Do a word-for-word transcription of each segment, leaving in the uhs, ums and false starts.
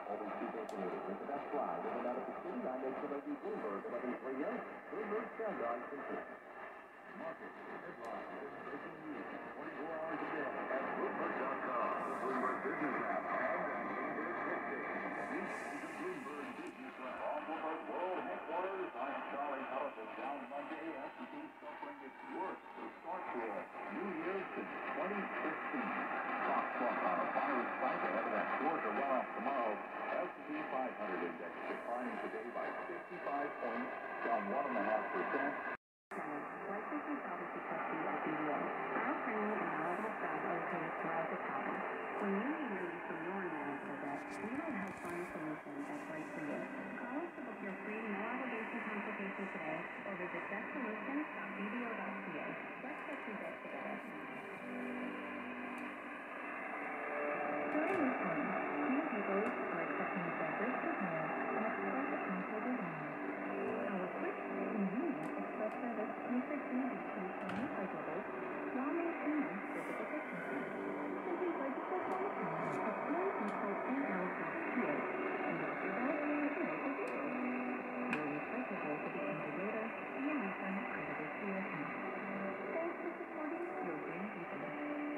Always two broken orders. Into that fly. With it out of the city. Nine eight V O C M Bloomberg. eleven three eight. Bloomberg standby complete. Market headlines. Breaking news. twenty-four hours a day at Bloomberg dot com. The Bloomberg Business app and at Bloomberg fifty. This is the Bloomberg Business app. Off Bloomberg World Headquarters. I'm Charlie Harris. Down Monday. S and P suffering its worst to start to a new year since twenty sixteen. Stocks walk on a fiery spike ahead of that Georgia runoff tomorrow. S and P five hundred index declining today by fifty-five points, down one and a half percent. Licensing service trustee at B O. Our training and knowledgeable staff are located throughout the county. When you need relief from your environmental debt, we might help find a solution that's right for you. Call us to book your free no-obligation consultation today or visit debt solutions dot b d o dot c a. Let's get your debt together. During this time, many people are accepting diverse repair and express potential design. Our quick, convenient express service makes it easy to install recyclables while maintaining physical efficiency. Simply register for the time at clean consult n l dot c a and mark your bill to your local depot. Your recyclables will be integrated and your refund credited to your account. Thanks for supporting your green future.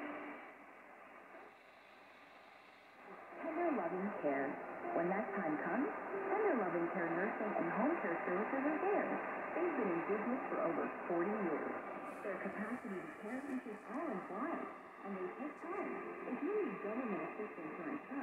Tender Loving Care. When that time comes, Tender Loving Care nursing and home care services are there. They've been in business for over forty years. Their capacity to care reaches all employees, and they take time. If you need government assistance or insurance,